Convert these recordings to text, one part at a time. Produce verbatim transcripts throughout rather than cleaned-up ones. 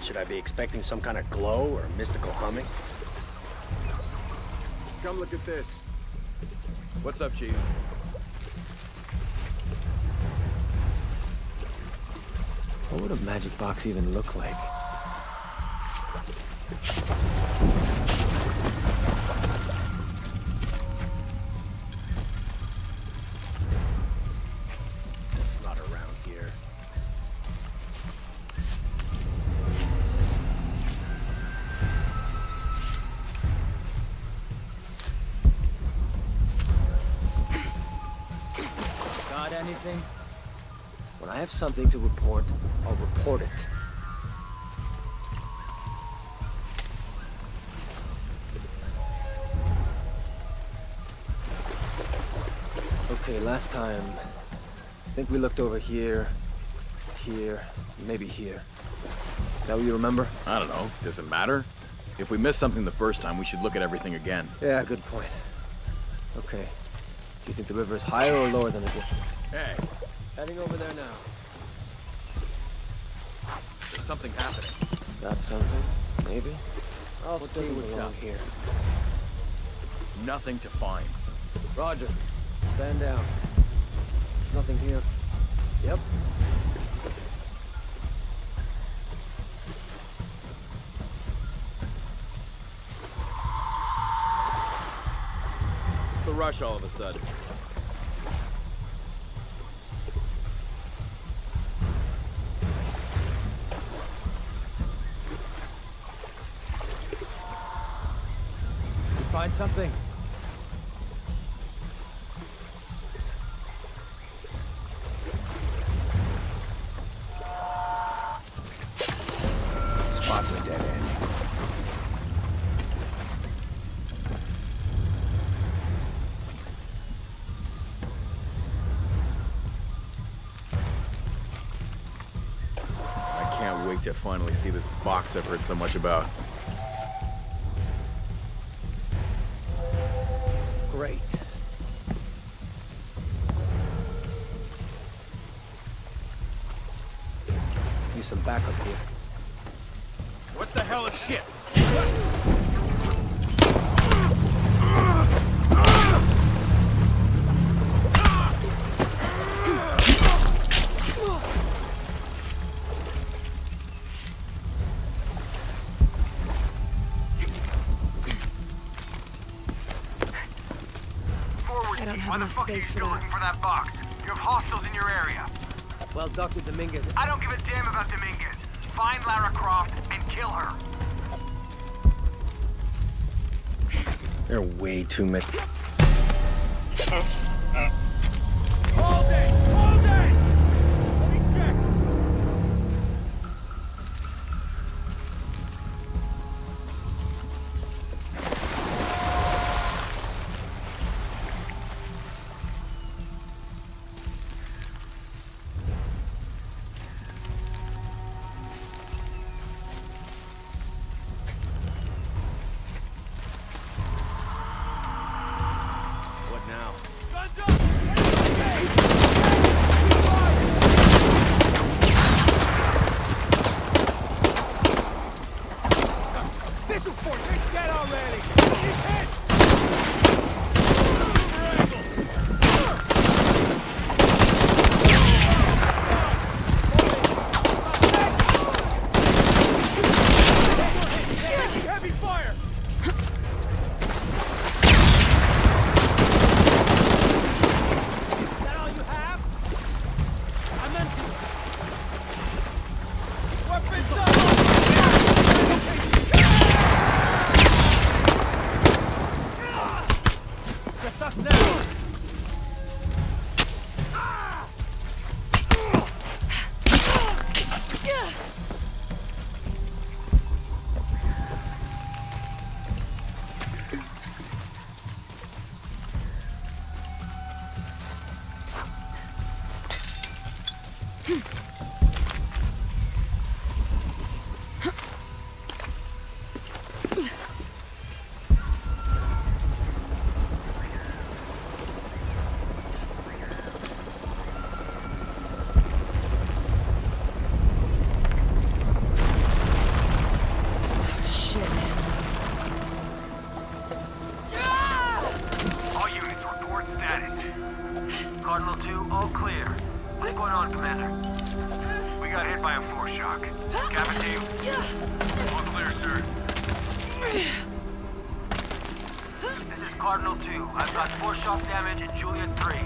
Should I be expecting some kind of glow or mystical humming? Come look at this. What's up, Chief? What would a magic box even look like? It's not around here. Got anything? When I have something to report, I'll report it. Okay, last time, I think we looked over here, here, maybe here. That what you remember? I don't know. Does it matter? If we missed something the first time, we should look at everything again. Yeah, good point. Okay. Do you think the river is higher or lower than it is? Hey, Heading over there now. there's something happening. Got something? Maybe? I'll What see doesn't what's belong out here. Nothing to find. Roger. Stand down. Nothing here. Yep. The rush all of a sudden. Find something. Spot's a dead end. I can't wait to finally see this box I've heard so much about. Great. Use some backup here. What the hell is shit? I don't have enough space for that. For that box. You have hostiles in your area. Well, Doctor Dominguez... I don't give a damn about Dominguez. Find Lara Croft and kill her. There are way too many... Hold it! Hold it! Let me check. What now? Guns up! This will for you! He's dead already! He's hit! Heavy fire! Is that all you have? I'm empty. Weapons up! Just us now. Cardinal two, all clear. What's going on, Commander? We got hit by a foreshock. Captain team? All clear, sir. This is Cardinal two. I've got foreshock damage in Juliet three.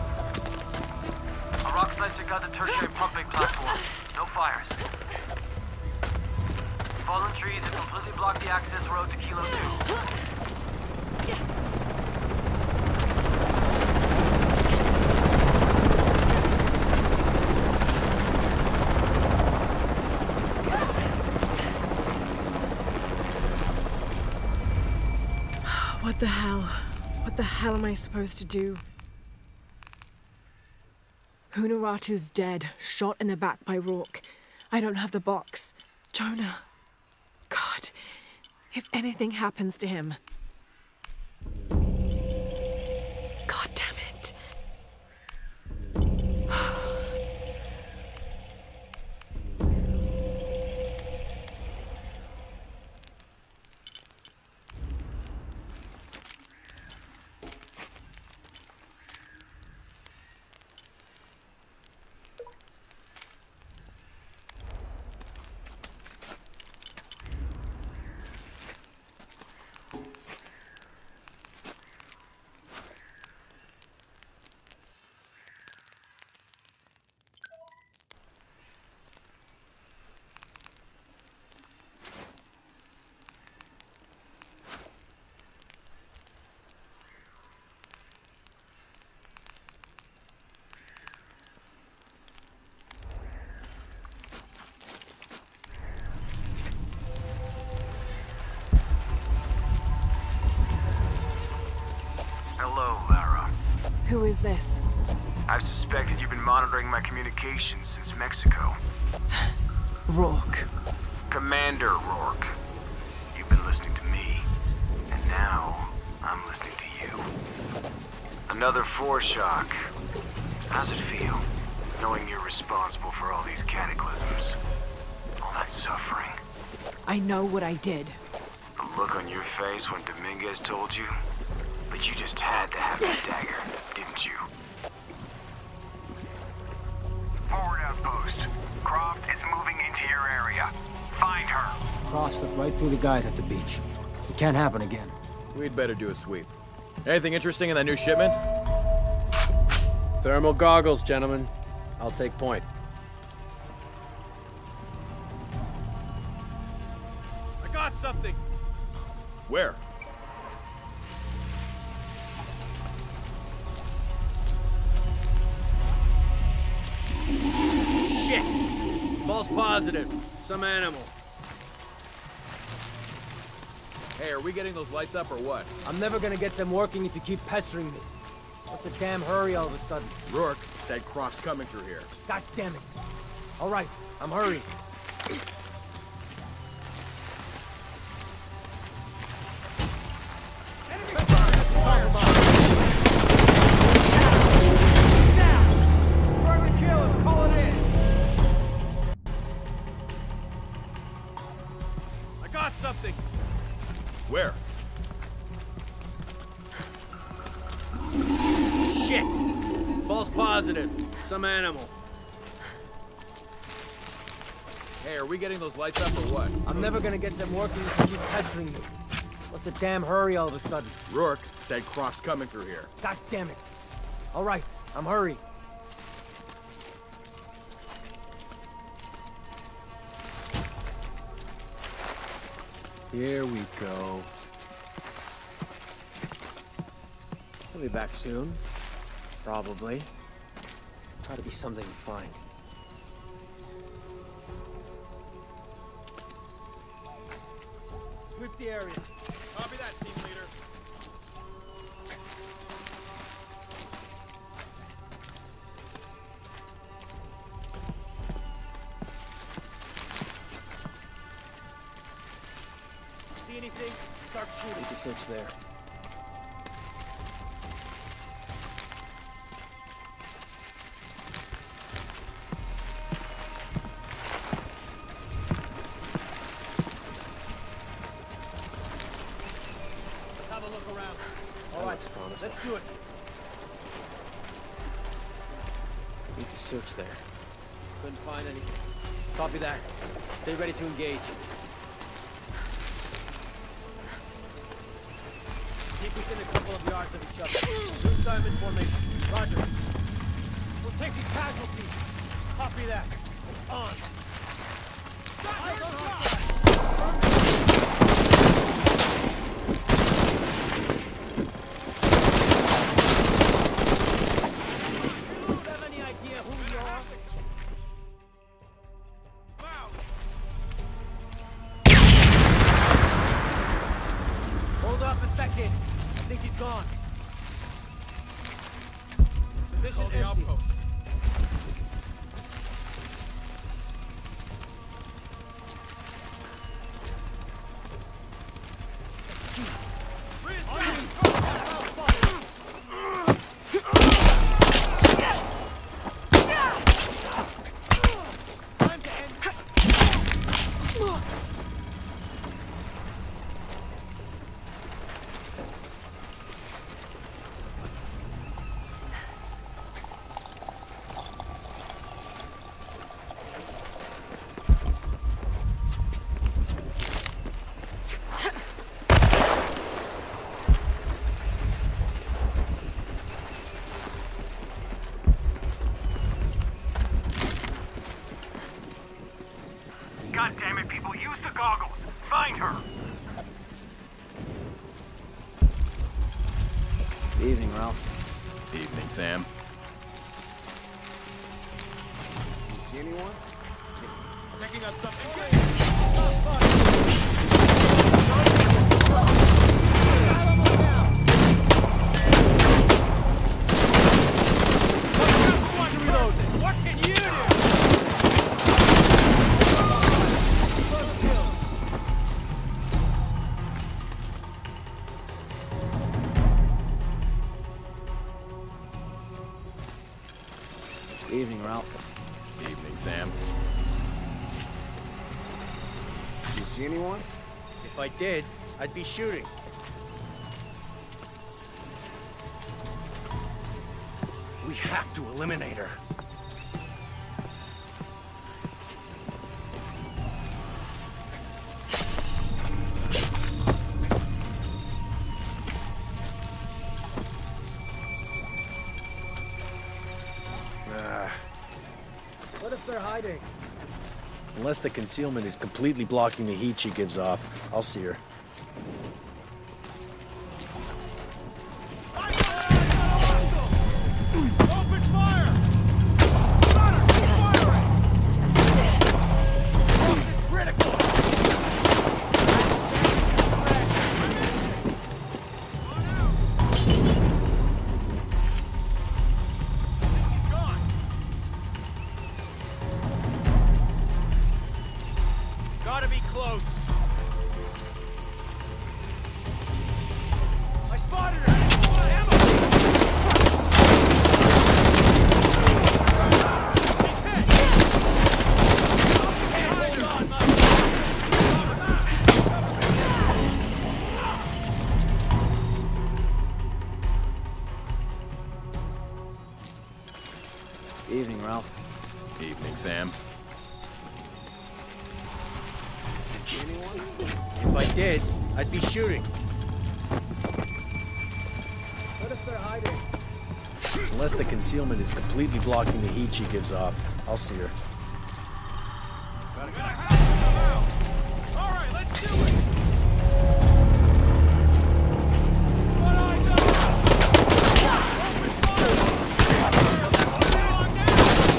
A rock slide took out the tertiary pumping platform. No fires. Fallen trees have completely blocked the access road to Kilo two. What the hell? What the hell am I supposed to do? Hunaratu's dead, shot in the back by Rourke. I don't have the box. Jonah. God. If anything happens to him. God damn it. Hello, Lara. Who is this? I've suspected you've been monitoring my communications since Mexico. Rourke. Commander Rourke. You've been listening to me, and now I'm listening to you. Another foreshock. How's it feel, knowing you're responsible for all these cataclysms? All that suffering. I know what I did. The look on your face when Dominguez told you? But you just had to have that dagger, didn't you? Forward outpost. Croft is moving into your area. Find her. Cross slipped right through the guys at the beach. It can't happen again. We'd better do a sweep. Anything interesting in that new shipment? Thermal goggles, gentlemen. I'll take point. I got something. Where? Shit! False positive. Some animal. Hey, are we getting those lights up or what? I'm never gonna get them working if you keep pestering me. What's the damn hurry all of a sudden? Rourke said Croft's coming through here. God damn it. All right, I'm hurrying. Something. Where? Shit! False positive. Some animal. Hey, are we getting those lights up or what? I'm never gonna get them working if you keep pestering me. What's the damn hurry all of a sudden? Rourke said Croft's coming through here. God damn it. All right, I'm hurrying. Here we go. He'll be back soon. Probably. Try to be something to find. Sweep the area. Copy that, team leader. See anything? Start shooting. Take a search there. Let's have a look around. All right, promising. Let's do it. We can search there. Couldn't find anything. Copy that. Stay ready to engage. Keep within a couple of yards of each other. Two diamond formation. Roger. We'll take these casualties. Copy that. On. Fire I think he's gone. Position empty. Outpost. God damn it, people, use the goggles! Find her! Evening, Ralph. Evening, Sam. You see anyone? Picking up something. What can you do? Evening, Ralph. Evening, Sam. You see anyone? If I did, I'd be shooting. We have to eliminate her. What if they're hiding? Unless the concealment is completely blocking the heat she gives off, I'll see her. Open fire! Got her! Firing! Focus is critical! She's gone! Gotta be close. I spotted her! Ammo! She's hit! Hey, hold on, Mike! Evening, Ralph. Evening, Sam. If I did, I'd be shooting. What if they're hiding? Unless the concealment is completely blocking the heat she gives off, I'll see her. Gotta get a house somehow! Alright, let's do it! One eye down! Open fire! Come on now!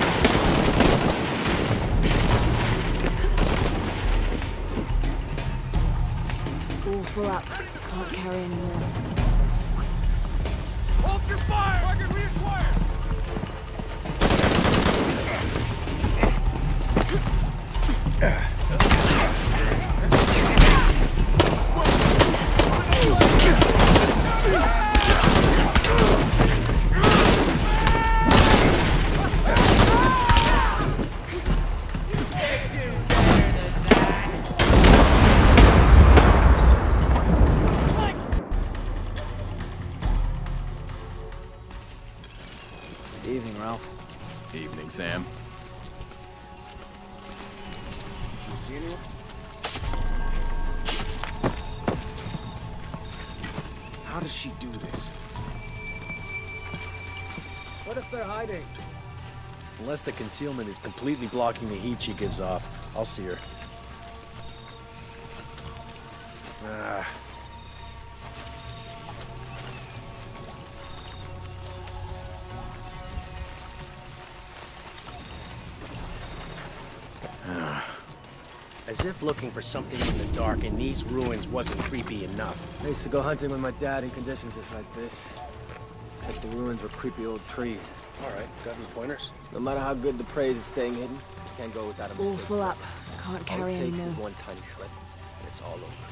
All full up. Can't carry anymore. Hold your fire! Target reacquired! Evening, Ralph. Evening, Sam. You see anyone? How does she do this? What if they're hiding? Unless the concealment is completely blocking the heat she gives off, I'll see her. Ah. As if looking for something in the dark in these ruins wasn't creepy enough. I used to go hunting with my dad in conditions just like this. Except the ruins were creepy old trees. All right, got any pointers? No matter how good the praise is staying hidden, you can't go without a mistake. All full up. Can't All carry it takes anymore. is one tiny slip, and it's all over.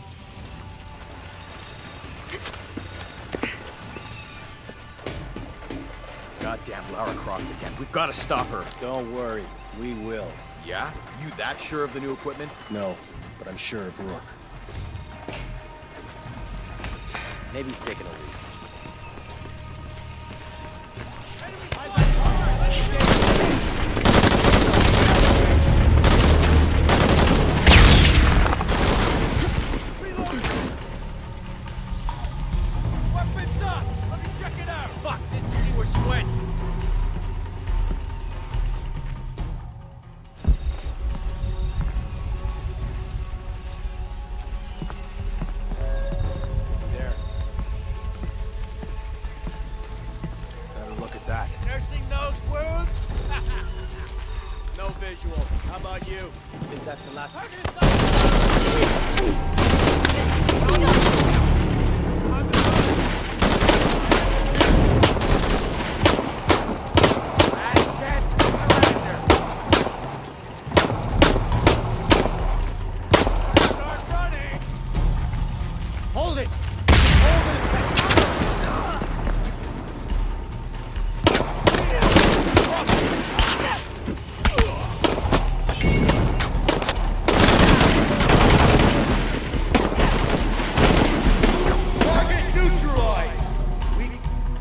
Goddamn Lara Croft again. We've got to stop her. Don't worry, we will. Yeah? You that sure of the new equipment? No, but I'm sure of Rourke. Maybe he's taking a leak. Weapons up! Let me check it out! Fuck, didn't see where she went! There. Gotta look at that. Nursing those wounds? No visual. How about you? I think that's the last. Last chance to surrender. Start running! Hold it! Hold it a second! Target neutralized! We...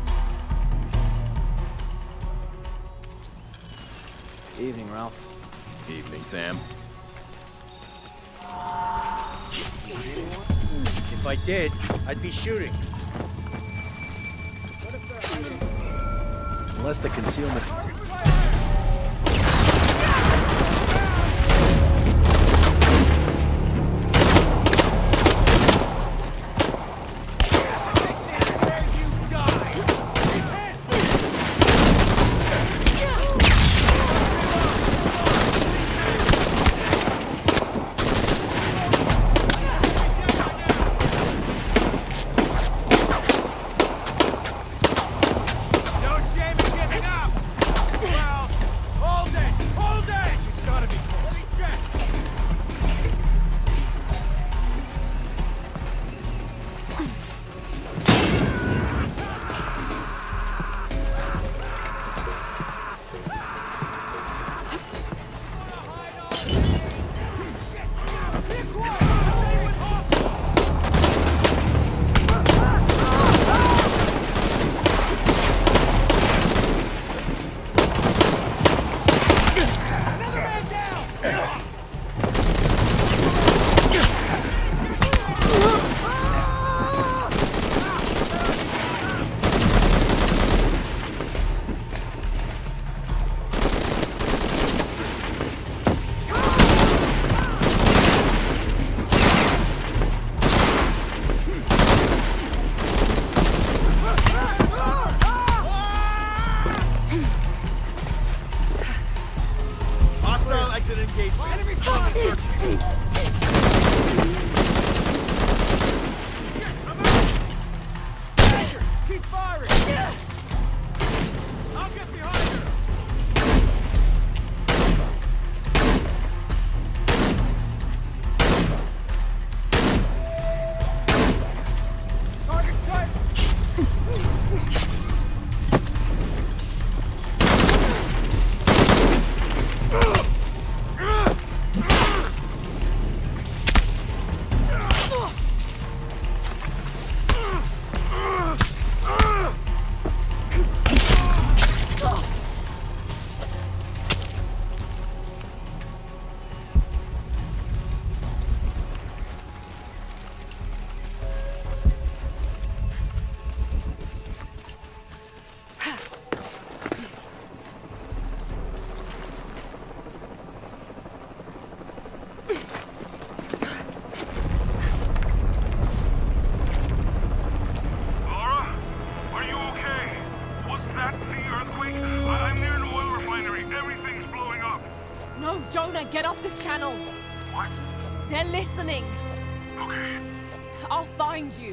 Evening, Ralph. Evening, Sam. If I did, I'd be shooting. Unless the concealment... No shame in giving up! Jonah, get off this channel! What? They're listening! Okay. I'll find you!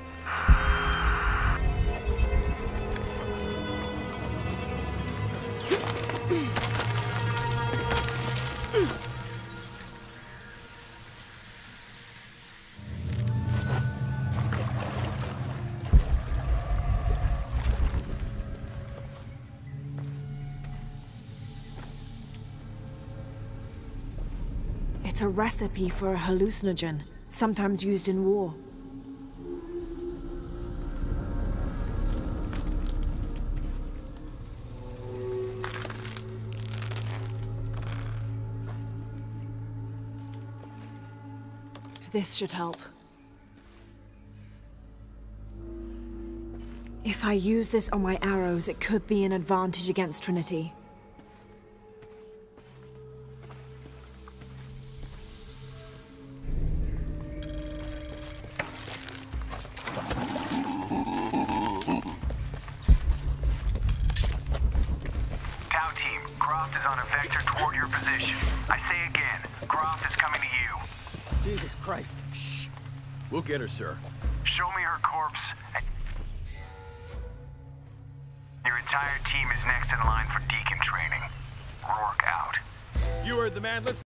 It's a recipe for a hallucinogen, sometimes used in war. This should help. If I use this on my arrows, it could be an advantage against Trinity. Tau team, Croft is on a vector toward your position. I say again, Croft is coming to you. Jesus Christ. Shh. We'll get her, sir. Show me her corpse. Your entire team is next in line for Deacon training. Rourke out. You heard the man. Let's